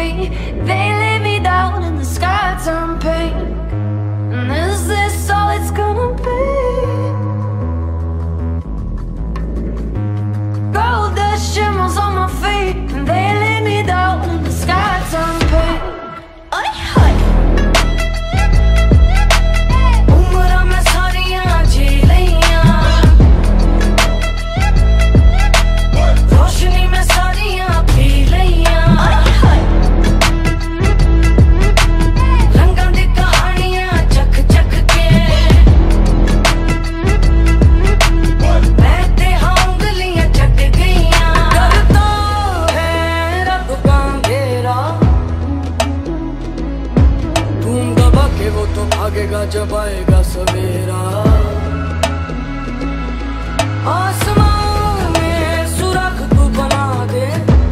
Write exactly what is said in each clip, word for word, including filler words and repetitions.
feet. They lay me down and the sky turned pink. And is this all it's gonna be? Gold dust shimmers on my feet, and they lay me down and the sky turned pink. भागेगा जब आएगा सवेरा। आसमान में सुराख तू बना दे,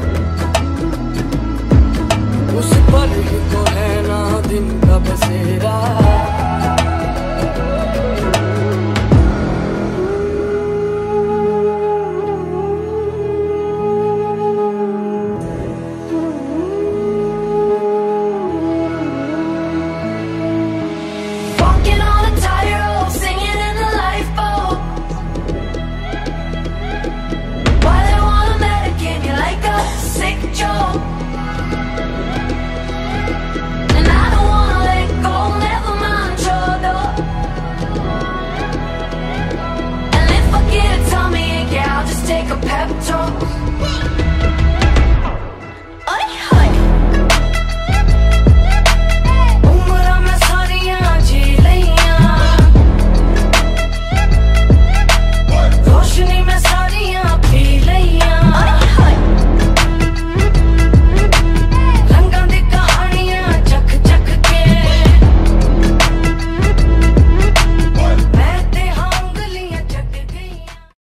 उस पर ही तो है ना दिन का बसेरा। Take a pep talk.